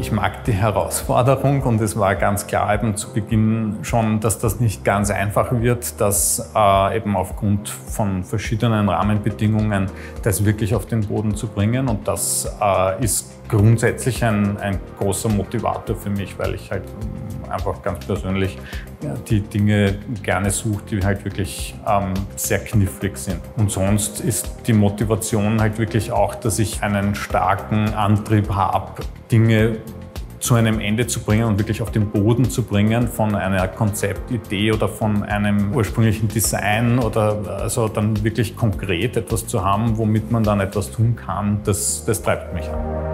Ich mag die Herausforderung und es war ganz klar eben zu Beginn schon, dass das nicht ganz einfach wird, dass eben aufgrund von verschiedenen Rahmenbedingungen das wirklich auf den Boden zu bringen, und das ist grundsätzlich ein großer Motivator für mich, weil ich halt einfach ganz persönlich die Dinge gerne suche, die halt wirklich sehr knifflig sind. Und sonst ist die Motivation halt wirklich auch, dass ich einen starken Antrieb habe, Dinge zu einem Ende zu bringen und wirklich auf den Boden zu bringen von einer Konzeptidee oder von einem ursprünglichen Design, oder also dann wirklich konkret etwas zu haben, womit man dann etwas tun kann, das treibt mich an.